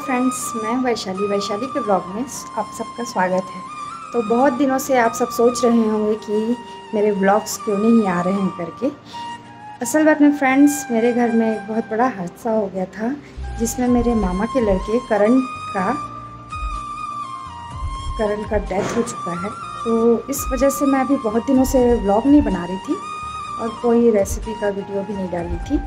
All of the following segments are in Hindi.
फ्रेंड्स, मैं वैशाली के ब्लॉग में आप सबका स्वागत है। तो बहुत दिनों से आप सब सोच रहे होंगे कि मेरे ब्लॉग्स क्यों नहीं आ रहे हैं करके। असल बात में फ्रेंड्स, मेरे घर में एक बहुत बड़ा हादसा हो गया था जिसमें मेरे मामा के लड़के करण का डेथ हो चुका है। तो इस वजह से मैं अभी बहुत दिनों से ब्लॉग नहीं बना रही थी और कोई रेसिपी का वीडियो भी नहीं डाली थी।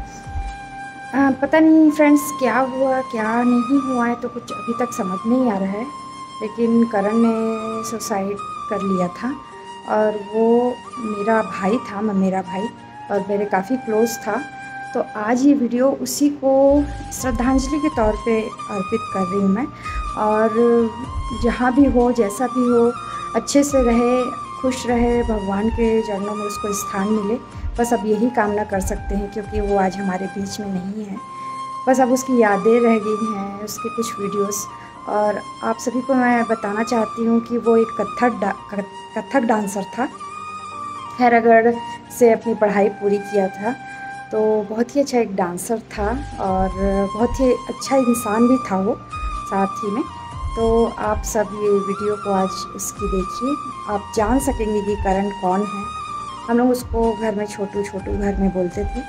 पता नहीं फ्रेंड्स क्या हुआ क्या नहीं हुआ है, तो कुछ अभी तक समझ नहीं आ रहा है। लेकिन करण ने सुसाइड कर लिया था और वो मेरा भाई था, मेरा भाई और मेरे काफ़ी क्लोज़ था। तो आज ये वीडियो उसी को श्रद्धांजलि के तौर पे अर्पित कर रही हूँ मैं। और जहाँ भी हो, जैसा भी हो, अच्छे से रहे, खुश रहे, भगवान के चरणों में उसको स्थान मिले। बस अब यही कामना कर सकते हैं, क्योंकि वो आज हमारे बीच में नहीं है। बस अब उसकी यादें रह गई हैं, उसके कुछ वीडियोस। और आप सभी को मैं बताना चाहती हूँ कि वो एक कथक डांसर था। खैरगढ़ से अपनी पढ़ाई पूरी किया था, तो बहुत ही अच्छा एक डांसर था और बहुत ही अच्छा इंसान भी था वो साथ ही में। तो आप सब ये वीडियो को आज उसकी देखिए, आप जान सकेंगे कि करण कौन है। हम लोग उसको घर में छोटू घर में बोलते थे,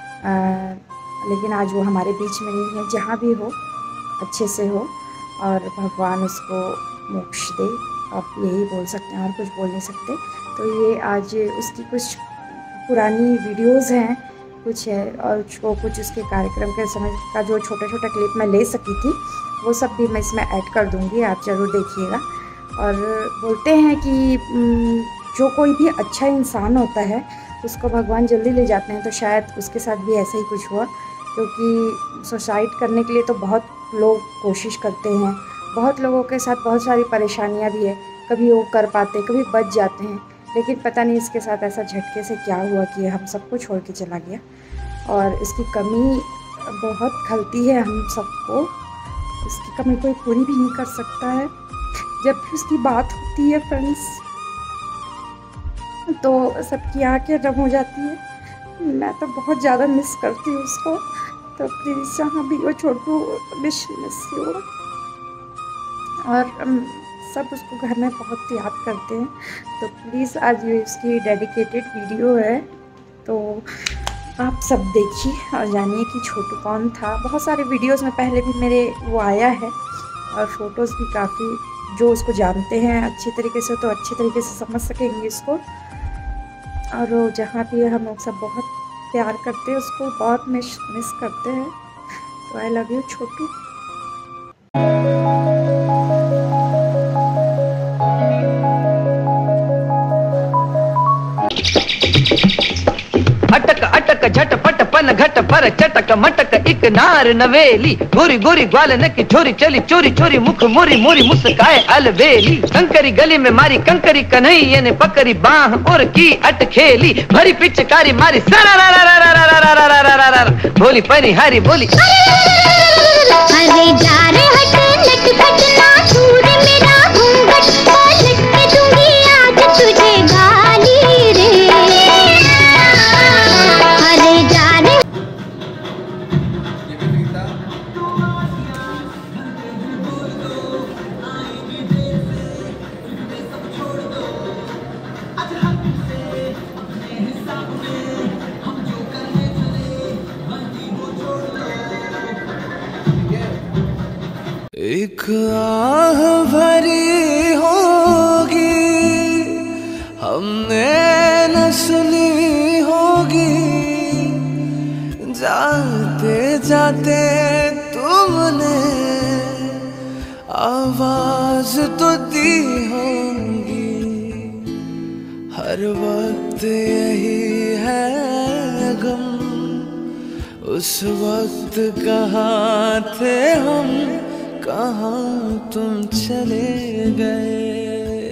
लेकिन आज वो हमारे बीच में नहीं है। जहाँ भी हो, अच्छे से हो और भगवान उसको मोक्ष दे, आप यही बोल सकते हैं और कुछ बोल नहीं सकते। तो ये आज उसकी कुछ पुरानी वीडियोस हैं, कुछ है, और जो कुछ उसके कार्यक्रम के समय का जो छोटा क्लिप मैं ले सकी थी, वो सब भी मैं इसमें ऐड कर दूँगी, आप ज़रूर देखिएगा। और बोलते हैं कि जो कोई भी अच्छा इंसान होता है उसको भगवान जल्दी ले जाते हैं, तो शायद उसके साथ भी ऐसा ही कुछ हुआ। क्योंकि सुसाइड करने के लिए तो बहुत लोग कोशिश करते हैं, बहुत लोगों के साथ बहुत सारी परेशानियां भी है, कभी वो कर पाते, कभी बच जाते हैं। लेकिन पता नहीं इसके साथ ऐसा झटके से क्या हुआ कि हम सबको छोड़ के चला गया। और इसकी कमी बहुत खलती है हम सबको, इसकी कमी कोई पूरी भी नहीं कर सकता है। जब भी उसकी बात होती है फ्रेंड्स, तो सबकी आंखें रम हो जाती है। मैं तो बहुत ज़्यादा मिस करती हूँ उसको। तो प्लीज़ जहाँ भी वो छोटू, मिस यू। और सब उसको घर में बहुत याद करते हैं। तो प्लीज़ आज ये उसकी डेडिकेटेड वीडियो है, तो आप सब देखिए और जानिए कि छोटू कौन था। बहुत सारे वीडियोस में पहले भी मेरे वो आया है और फ़ोटोज़ भी काफ़ी, जो उसको जानते हैं अच्छी तरीके से तो अच्छी तरीके से समझ सकेंगे इसको। और जहाँ भी हम लोग सब बहुत प्यार करते हैं उसको, बहुत मिस करते हैं। तो आई लव यू छोटू। अटक अटक झटपट पन घट पर चटक मटक एक नार नवेली, गोरी गोरी ग्वाल नकी छोरी चली चोरी चोरी मुख मोरी मोरी मुस्काए अलबेली। कंकरी गली में मारी कंकरी कन्हैया ने पकड़ी बाह और की अटखेली, भरी पिचकारी मारी सरा बोली परी हरी बोली अरे जा रे हट लट खट ना छूर मेरा घूंघट, लट के दूंगी आज तुझे गाली रे। अरे जा रे एक आह भरी होगी हमने न सुनी होगी, जाते जाते तुमने आवाज तो दी होगी। हर वक्त यही है गम, उस वक्त कहाँ थे हम, कहाँ तुम चले गए।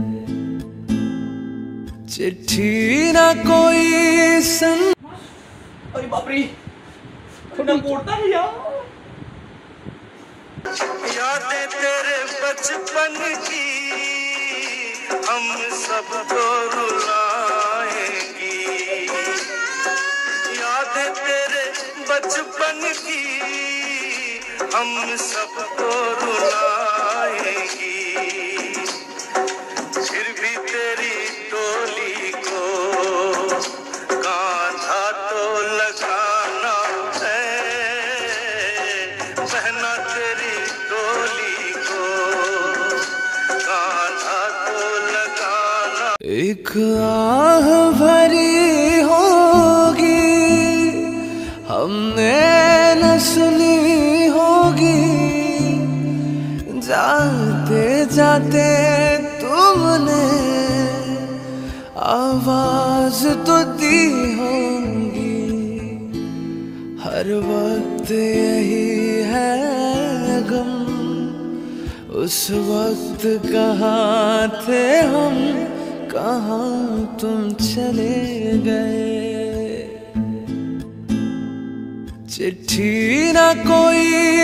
चिट्ठी ना कोई सन। अरे बाप रे, मोड़ता है यार। यादें तेरे बचपन की हम सबको रुलाएंगी, यादें तेरे बचपन की हम सबको रुलाएगी। फिर भी तेरी डोली को कांधा तो लगाना है, बहना तेरी डोली को कांधा तो लगाना। एक आह भरी होगी हमने न सुनी होगी, जाते जाते तुमने आवाज तो दी होगी। हर वक्त यही है गम, उस वक्त कहाँ थे हम, कहाँ तुम चले गए। चिट्ठी ना कोई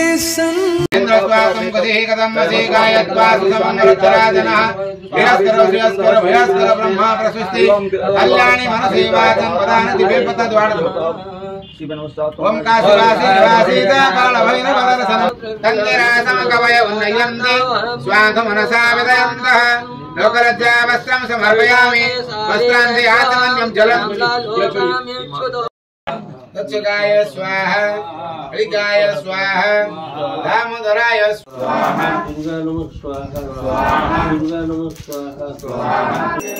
ब्रह्मा प्रसुस्ति कल्याणी मनसेवादं प्रदान दिव्य पद द्वार ओम काशिवासी निवासीता बालभैरवदर्शन तन्निरासम कवय उन्नयन्ति स्वांग मनसा विदयन्तः लोकलज्जा वस्त्रं समर्पयामि वस्त्रान्ते आत्मन्यं जलम् तत्सुगाय स्वाहा हरिकाय स्वाहा दामोदराय स्वाहा दुर्गा नमः स्वाहा स्वाहा दुर्गा नमः स्वाहा स्वाहा।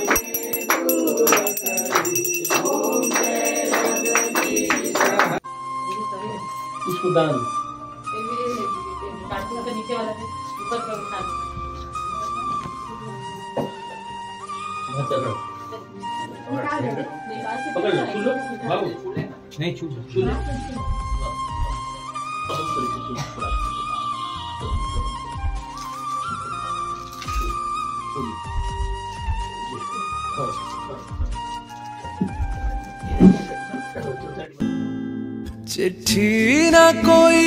इसको दान नीचे वाला है ऊपर पे उठा पकड़ लो छू लो बाबू नहीं छू लो चिट्ठी ना कोई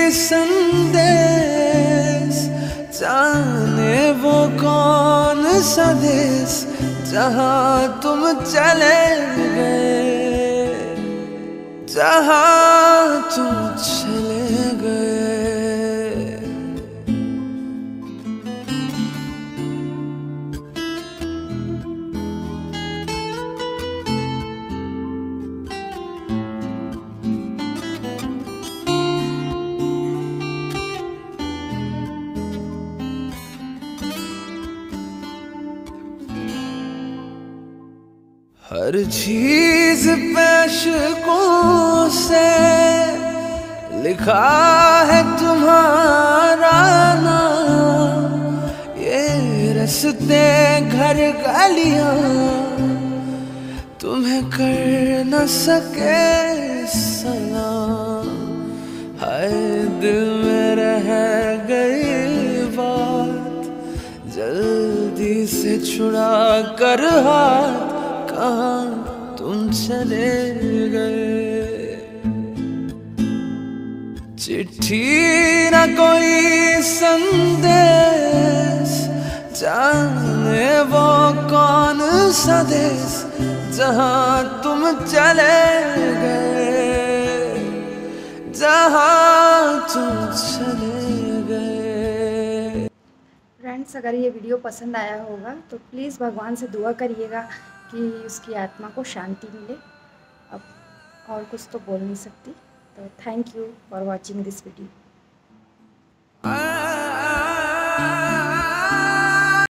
संदेश, जाने वो कौन सा देश जहाँ तुम चले गए, जहाँ तुम चले गए। हर चीज पैशकों से लिखा है तुम्हारा नाम, ये रस्ते घर गलियां तुम्हें कर न सके सलाम। हाय दिल में रह गई बात, जल्दी से छुड़ा कर हाथ, कहाँ तुम चले गए। चिट्ठी ना कोई संदेश, जाने वो कौन सा देश जहाँ तुम चले गए, जहाँ तुम चले गए। फ्रेंड्स, अगर ये वीडियो पसंद आया होगा तो प्लीज़ भगवान से दुआ करिएगा कि उसकी आत्मा को शांति मिले। अब और कुछ तो बोल नहीं सकती। तो thank you for watching this video.